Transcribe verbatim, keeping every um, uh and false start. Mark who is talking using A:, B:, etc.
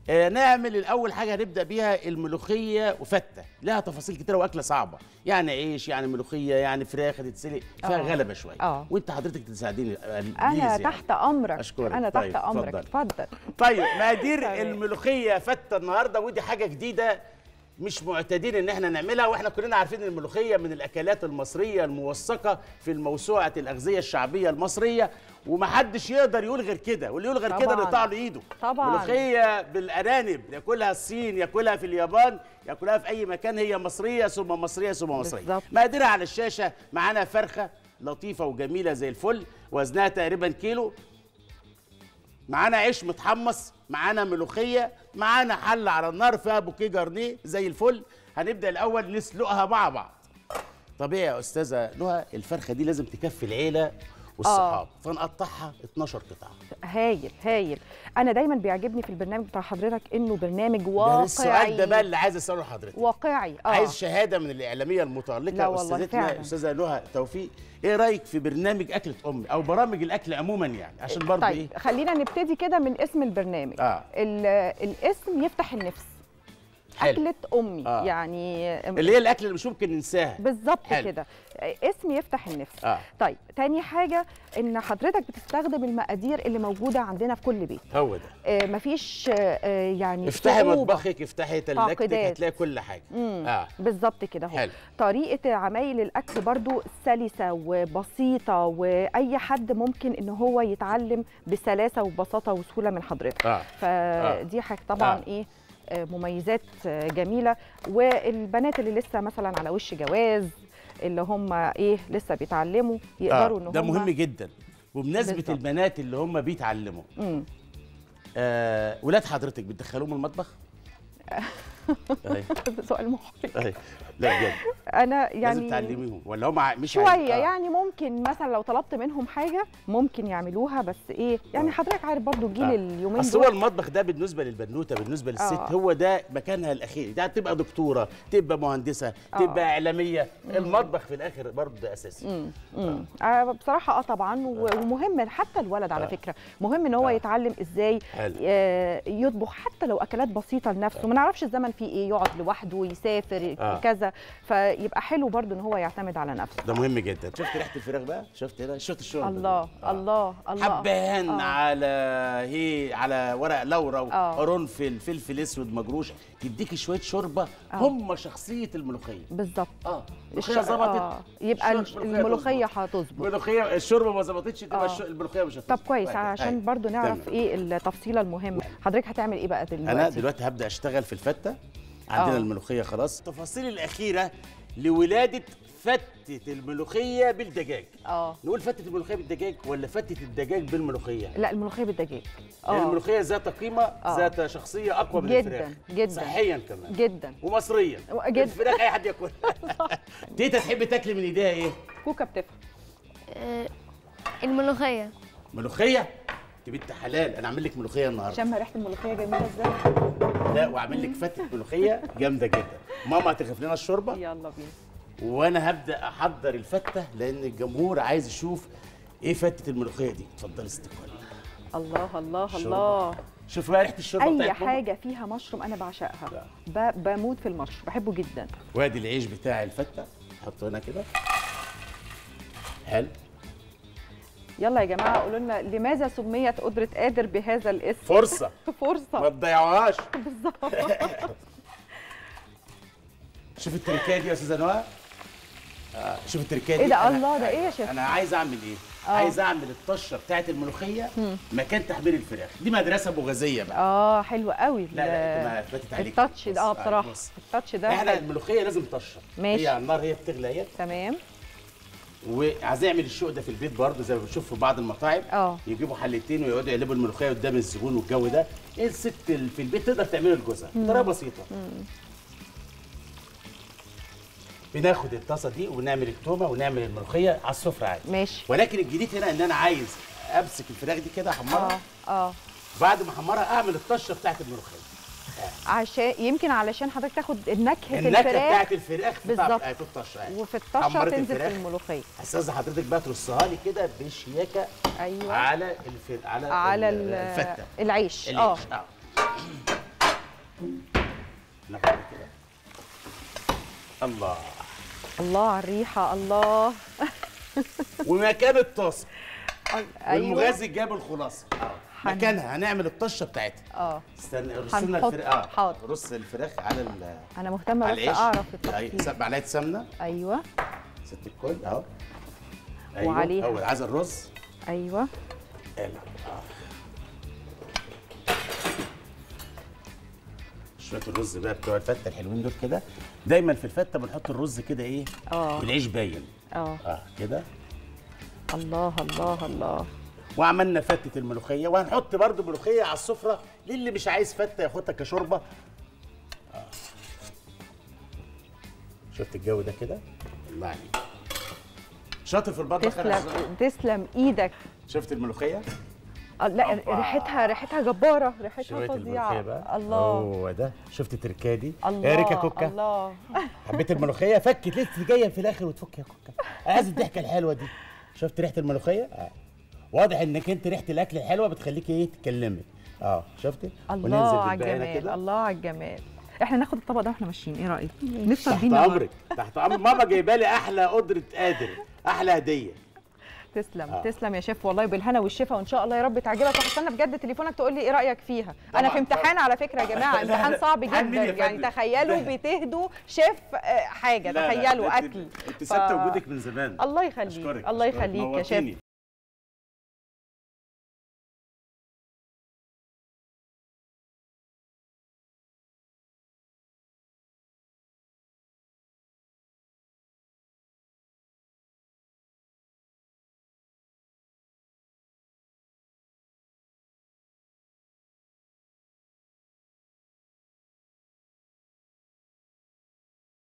A: آه نعمل الاول حاجه هنبدا بيها الملوخيه وفته، لها تفاصيل كتيره واكله صعبه، يعني عيش يعني ملوخيه يعني فراخ هتتسلق فيها
B: آه.
A: غلبه شويه.
B: اه
A: وانت حضرتك تساعديني
B: انا
A: يعني.
B: تحت امرك.
A: اشكرك.
B: انا
A: طيب.
B: تحت امرك،
A: اتفضل.
B: اتفضل.
A: طيب مقادير
B: تمام.
A: الملوخيه فته النهارده، ودي حاجه جديده مش معتادين ان احنا نعملها، واحنا كلنا عارفين ان الملوخيه من الاكلات المصريه الموثقه في الموسوعه الاغذيه الشعبيه المصريه، ومحدش يقدر يقول غير كده، واللي يقول غير كده
B: طبعاً.
A: نقطع له ايده.
B: طبعاً.
A: ملوخيه بالارانب ياكلها الصين، ياكلها في اليابان، ياكلها في اي مكان، هي مصريه ثم مصريه ثم مصريه.
B: بالظبط.
A: مقاديرها على الشاشه. معانا فرخه لطيفه وجميله زي الفل، وزنها تقريبا كيلو. معانا عيش متحمص، معانا ملوخيه، معانا حله على النار فيها بوكيه جرنيه زي الفل. هنبدا الاول نسلقها مع بعض. طبيعي يا استاذه نهى الفرخه دي لازم تكفي العيله والصحاب، فنقطعها اتناشر قطعه.
B: هايل هايل. انا دايما بيعجبني في البرنامج بتاع حضرتك انه برنامج
A: ده
B: واقعي.
A: السؤال ده بقى اللي عايز اساله لحضرتك.
B: واقعي. اه
A: عايز شهاده من الاعلاميه المتالقه استاذتنا استاذه نهى توفيق. ايه رايك في برنامج اكله امي او برامج الاكل عموما يعني، عشان برضه
B: طيب
A: ايه؟
B: خلينا نبتدي كده من اسم البرنامج.
A: آه.
B: الاسم يفتح النفس.
A: حلو.
B: أكلة أمي.
A: آه.
B: يعني
A: اللي هي الأكل اللي مش ممكن ننساها.
B: بالظبط كده، اسم يفتح النفس.
A: آه.
B: طيب تاني حاجة إن حضرتك بتستخدم المقادير اللي موجودة عندنا في كل بيت.
A: هو ده.
B: آه مفيش آه يعني
A: افتحي مطبخك، افتحي تلاجتك، هتلاقي كل حاجة.
B: آه. بالظبط كده اهو.
A: حلو.
B: طريقة عمايل الأكل برضو سلسة وبسيطة، وأي حد ممكن إن هو يتعلم بسلاسة وبساطة وسهولة من حضرتك.
A: آه.
B: فدي حاجة طبعا آه. إيه مميزات جميله. والبنات اللي لسه مثلا على وش جواز، اللي هم ايه لسه بيتعلموا، يقدروا ان هم
A: ده مهم جدا. وبمناسبه بالزبط. البنات اللي هم بيتعلموا، آه ولاد حضرتك بتدخلوهم المطبخ؟
B: سؤال محرج.
A: لا بجد
B: انا يعني
A: لازم تعلميهم ولا هم مش
B: شويه عايز... آه. يعني ممكن مثلا لو طلبت منهم حاجه ممكن يعملوها، بس ايه يعني آه. حضرتك عارف برضو الجيل آه. اليومين
A: اصل هو المطبخ ده بالنسبه للبنوته بالنسبه للست آه. هو ده مكانها الاخير، ده تبقى دكتوره، تبقى مهندسه، آه. تبقى اعلاميه، مم. المطبخ في الاخر برضو ده اساسي.
B: مم. مم. آه. آه بصراحه اه طبعا. آه. ومهم حتى الولد على آه. فكره مهم ان هو آه. يتعلم ازاي آه يطبخ، حتى لو اكلات بسيطه لنفسه. آه. ما نعرفش الزمن فيه ايه، يقعد لوحده ويسافر آه. كذا، فيبقى حلو برضو ان هو يعتمد على نفسه.
A: ده مهم جدا. شفت ريحه الفراخ بقى؟ شفت هنا؟ شفت الشغل
B: الله آه. الله الله.
A: حبهان آه. على هي على ورق لورا وقرنفل، فلفل اسود مجروش، يديكي شويه شوربه. آه. هم شخصيه الملوخيه
B: بالظبط.
A: اه الملوخيه ظبطت
B: آه. يبقى الملوخيه هتظبط.
A: الملوخيه الشوربه ما ظبطتش تبقى آه. الملوخيه مش هتظبط.
B: طب كويس عشان آه. برضو نعرف تمام. ايه التفصيله المهمه. حضرتك هتعمل ايه بقى دلوقتي؟
A: انا دلوقتي هبدا اشتغل في الفته. عندنا أوه. الملوخيه خلاص. التفاصيل الاخيره لولاده فتة الملوخية بالدجاج. اه نقول فتة الملوخية بالدجاج ولا فتة الدجاج بالملوخية؟
B: لا الملوخية بالدجاج.
A: اه يعني الملوخية ذات قيمة، أوه. ذات شخصية أقوى من
B: جداً
A: الفراخ.
B: جدا
A: صحيا كمان
B: جدا
A: ومصريا جدا. الفراخ أي حد ياكلها. تيتا تحبي تاكلي من إيديها إيه؟
B: كوكا بتفهم.
C: آه الملوخية.
A: ملوخية؟ انت بنت حلال، انا اعمل لك ملوخيه النهارده.
B: شم ريحه الملوخيه جميله ازاي؟
A: لا واعمل لك فتة ملوخيه جامده جدا. ماما هتغرف لنا الشوربه.
B: يلا بينا.
A: وانا هبدا احضر الفته لان الجمهور عايز يشوف ايه فتة الملوخيه دي. اتفضلي ست الكل.
B: الله الله الله.
A: شوف بقى ريحه الشوربه
B: اي
A: بتاعت
B: حاجه ماما. فيها مشروم انا بعشقها. بموت في المشروم، بحبه جدا.
A: وادي العيش بتاع الفته حطه هنا كده. حلو.
B: يلا يا جماعه قولوا لنا لماذا سميت قدرة قادر بهذا الاسم؟
A: فرصة
B: فرصة
A: ما تضيعوهاش.
B: بالظبط.
A: شوف التركايه دي يا استاذه نهى. آه شوف التركايه دي.
B: ايه ده؟ الله ده ايه يا شيخ؟
A: انا عايز اعمل ايه؟ أوه. عايز اعمل الطشه بتاعت الملوخيه مم. مكان تحمير الفراخ. دي مدرسه بوغازيه بقى.
B: اه حلوه قوي.
A: لا لا ما فاتت عليك
B: التاتش ده. اه بصراحه التاتش ده
A: احنا الملوخيه لازم طشه.
B: ماشي.
A: هي على النار هي بتغلي اهي.
B: تمام.
A: وعايز اعمل الشوق ده في البيت برضه زي ما بنشوف في بعض المطاعم.
B: اه
A: يجيبوا حلتين ويقعدوا يقلبوا الملوخيه قدام الزبون والجو ده. ايه الست في البيت تقدر تعمله لجوزها بطريقه بسيطه. مم. بناخد الطاسه دي ونعمل التومه ونعمل الملوخيه على السفره عادي.
B: ماشي.
A: ولكن الجديد هنا ان انا عايز امسك الفراخ دي كده احمرها.
B: اه اه
A: بعد ما احمرها اعمل الطشه بتاعت الملوخيه.
B: آه. عشان يمكن علشان حضرتك تاخد نكهه
A: النكهه
B: الفراخ
A: بتاعت الفراخ
B: بالظبط
A: في الطشه يعني.
B: وفي الطشه تنزل في الملوخيه.
A: استاذ حضرتك بقى ترصها لي كده بشياكه.
B: ايوه.
A: على الفر... على
B: على
A: الفته
B: العيش.
A: اه ناخد كده. الله
B: الله على الريحه، الله.
A: ومكان الطاسه
B: ايوه
A: والمغازي جاب الخلاصه. اه
B: حن-
A: مكانها هنعمل الطشه بتاعتها.
B: اه
A: استنى رص لنا
B: هنحط-
A: الفراخ. اه
B: حاضر.
A: رص الفراخ على ال
B: انا مهتمه
A: على
B: بس
A: العيش.
B: اعرف
A: أيوة،
B: التفصيل.
A: معلقه سمنه
B: ايوه
A: ست الكل اهو. ايوه
B: وعليها.
A: اول عايز الرز.
B: ايوه
A: يلا اه شويه الرز بقى بتوع الفته الحلوين دول كده. دايما في الفته بنحط الرز كده ايه
B: اه
A: والعيش باين.
B: اه
A: اه كده.
B: الله الله الله.
A: وعملنا فتة الملوخية، وهنحط برضو ملوخية على السفرة للي مش عايز فتة ياخدها كشوربة. آه. شفت الجو ده كده؟ الله عليك. شاطر في المطبخ. أنا
B: تسلم تسلم ايدك.
A: شفت الملوخية؟
B: آه، لا
A: أوبا.
B: ريحتها ريحتها جباره، ريحتها
A: شوية
B: فظيعه.
A: الملوخية بقى.
B: الله
A: هو ده. شفت التركايه دي؟
B: الله
A: يا ريكا كوكا.
B: الله.
A: حبيت الملوخية؟ فكت لسه جاية في الآخر وتفك يا كوكا. أنا عايز الضحكة الحلوة دي. شفت ريحة الملوخية؟ آه. واضح انك انت ريحه الاكل الحلوه بتخليكي ايه تتكلمي. اه شفتي؟
B: الله على
A: بالباقي
B: الجمال،
A: كده.
B: الله على الجمال. احنا ناخد الطبق ده واحنا ماشيين، ايه رايك؟ نفطر
A: تحت
B: بينا
A: امرك تحت امرك. ماما جايبه لي احلى قدره قادر، احلى هديه.
B: تسلم
A: آه.
B: تسلم يا شيف والله، بالهنا والشفا، وان شاء الله يا رب تعجبك. وهستنى بجد تليفونك تقول لي ايه رايك فيها. انا في امتحان على فكره يا جماعه، امتحان صعب
A: امتحان
B: جدا
A: مين يا
B: يعني.
A: فندم؟
B: تخيلوا
A: ده-
B: بتهدوا شيف آه، حاجه،
A: لا، لا،
B: تخيلوا
A: ده انت-
B: اكل.
A: انت
B: ف-
A: ثابته وجودك من زمان.
B: الله يخليك
A: أشكرك،
B: الله
A: أشكرك.
B: يخليك يا
A: نورتيني.
B: شيف.